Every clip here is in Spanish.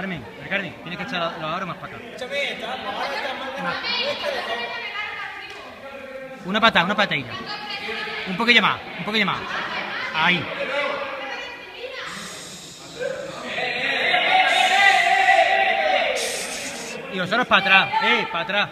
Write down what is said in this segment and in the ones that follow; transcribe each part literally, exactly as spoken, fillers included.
Carmen, Carmen, tienes que echar los aros más para acá. Una patada, una patadilla. Un poquillo más, un poquillo más. Ahí. Y vosotros para atrás, eh, para atrás.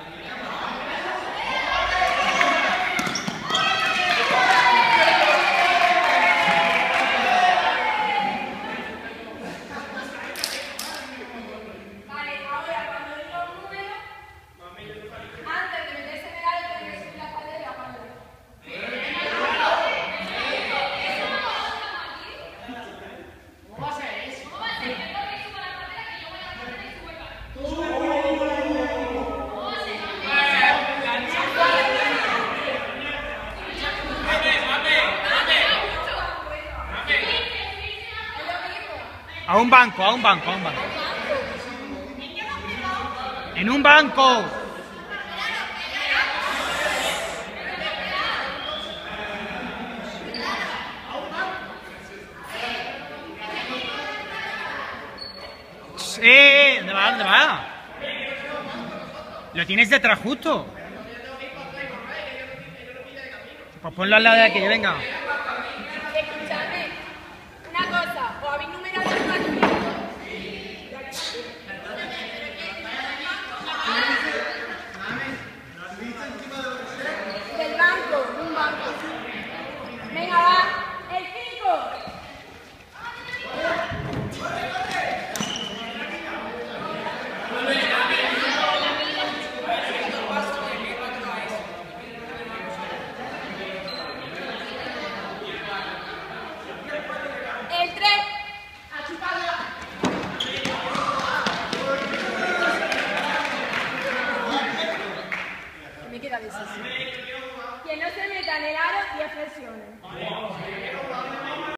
A un banco, a un banco, a un banco. En un banco. Eh, ¿dónde va? ¿Dónde va? Lo tienes detrás justo. Pues ponlo al lado de aquí, venga. Escuchadme, una cosa, ¿os habéis numerado el partido? Del banco, un banco. Venga, va, el cinco. El tres. Me queda de eso. Que no se meta en el aro diez flexiones.